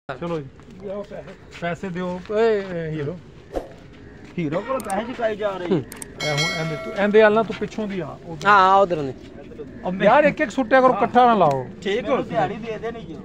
चलो जी पैसे दिओ हीरो हीरो को पैसे चुकाई जा रही तू एंदे वाल ना तू पिछों दी हां उधर ने अब यार एक एक सुट्टिया करो इकट्ठा ना लाओ ठीक हो दिहाड़ी दे दे नहीं जो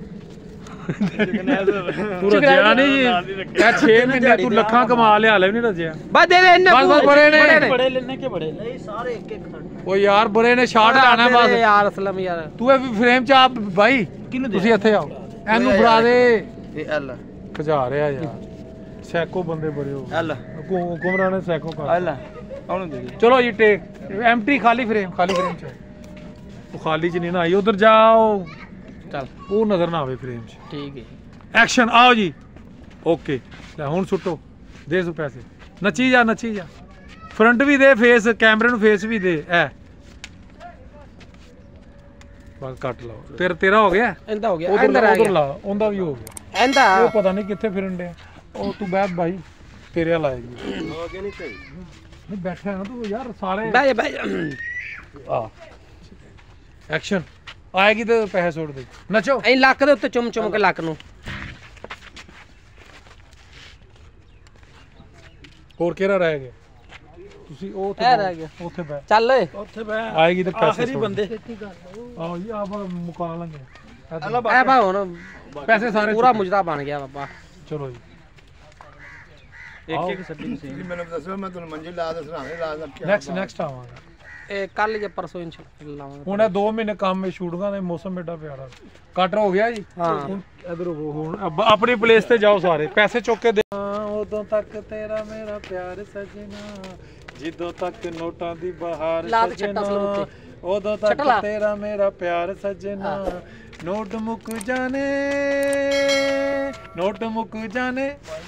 तू रजिया नहीं क्या 6 महीने तू लखा कमा लिया हाले नहीं रजिया बस दे दे इन्ने बस बड़े ने बड़े लेने के बड़े नहीं सारे एक एक खड़ ओ यार बड़े ने शाट लाना बस यार असलम यार तू फ्रेम च आप भाई ਤੁਸੀਂ ਇੱਥੇ ਆਓ ਇਹਨੂੰ ਫੜਾ ਦੇ ਇਹ ਐਲ ਭਜਾ ਰਿਹਾ ਯਾਰ ਸੈਕੋ ਬੰਦੇ ਬੜੇ ਹੋ ਐਲ ਗੁਮਰਾਹ ਨੇ ਸੈਕੋ ਕਰ ਐਲ ਉਹਨੂੰ ਦੇ ਚਲੋ ਜੀ ਟੇਕ ਐਮਟੀ ਖਾਲੀ ਫਰੇਮ ਚ ਉਹ ਖਾਲੀ ਚ ਨਹੀਂ ਨਾ ਆਈ ਉਧਰ ਜਾਓ ਚੱਲ ਉਹ ਨਜ਼ਰ ਨਾ ਆਵੇ ਫਰੇਮ ਚ ਠੀਕ ਹੈ ਐਕਸ਼ਨ ਆਓ ਜੀ ਓਕੇ ਲੈ ਹੁਣ ਸੁੱਟੋ ਦੇ ਸੋ ਪੈਸੇ ਨੱਚੀ ਜਾ ਫਰੰਟ ਵੀ ਦੇ ਫੇਸ ਕੈਮਰੇ ਨੂੰ ਫੇਸ ਵੀ ਦੇ ਐ ਬਸ ਕੱਟ ਲਾਓ ਤੇਰਾ ਹੋ ਗਿਆ ਇਹਦਾ ਹੋ ਗਿਆ ਉਧਰ ਲਾ ਉਹਦਾ ਵੀ ਹੋ ਗਿਆ ਇਹਦਾ ਉਹ ਪਤਾ ਨਹੀਂ ਕਿੱਥੇ ਫਿਰਨ ਡਿਆ ਉਹ ਤੂੰ ਬੈਠ ਭਾਈ ਤੇਰੇ ਵਾਲਾ ਆਏਗੀ ਹੋ ਗਿਆ ਨਹੀਂ ਸਹੀ ਨਹੀਂ ਬੈਠਾ ਨਾ ਤੂੰ ਯਾਰ ਸਾਲੇ ਬਹਿ ਜਾ ਆ ਐਕਸ਼ਨ ਆਏਗੀ ਤੇ ਪੈਸੇ ਸੁੱਟ ਦੇ ਨੱਚੋ ਐ ਲੱਕ ਦੇ ਉੱਤੇ ਚੁੰਮ ਕੇ ਲੱਕ ਨੂੰ ਹੋਰ ਕਿਹੜਾ ਰਹਿ ਗਿਆ ਤੁਸੀਂ ਉਹ ਇਹ ਰਹਿ ਗਿਆ ਉੱਥੇ ਬੈ ਚੱਲ ਓਏ ਉੱਥੇ ਬੈ ਆਏਗੀ ਤੇ ਪੈਸੇ ਆਖਰੀ ਬੰਦੇ ਆਓ ਜੀ ਆਪ ਮੁਕਾ ਲਾਂਗੇ ਐ ਬਾ ਹੁਣ ਪੈਸੇ ਸਾਰੇ ਪੂਰਾ ਮੁਜਰਾ ਬਣ ਗਿਆ ਬਾਬਾ ਚਲੋ ਜੀ ਇੱਕ ਸੱਡੀ ਸੀ ਮੈਨੂੰ ਦੱਸੋ ਮੈਂ ਤੁਹਾਨੂੰ ਮੰਜ਼ਿਲ ਲਾ ਦੱਸਣਾ ਲਾ ਨੈਕਸਟ ਆਵਾਂਗਾ ਇਹ ਕੱਲ ਜਾਂ ਪਰਸੋਂ ਇਨਸ਼ਾਅੱਲਾ ਲਾਵਾਂਗੇ ਹੁਣ ਇਹ 2 ਮਹੀਨੇ ਕੰਮ ਸ਼ੂਟਿੰਗਾਂ ਦੇ ਮੌਸਮ ਐਡਾ ਪਿਆਰਾ ਕਟਰ ਹੋ ਗਿਆ ਜੀ ਹਾਂ ਹੁਣ ਇਧਰ ਹੁਣ ਆਪਣੀ ਪਲੇਸ ਤੇ ਜਾਓ ਸਾਰੇ ਪੈਸੇ ਚੁੱਕ ਕੇ ਦੇ ਉਦੋਂ ਤੱਕ ਤੇਰਾ ਮੇਰਾ ਪਿਆਰ ਸਜਣਾ ਜਦੋਂ ਤੱਕ ਨੋਟਾਂ ਦੀ ਬਹਾਰ ਸਜਣਾ ਉਦੋਂ ਤੱਕ ਤੇਰਾ ਮੇਰਾ ਪਿਆਰ ਸਜਣਾ ਨੋਟ ਮੁੱਕ ਜਾਣੇ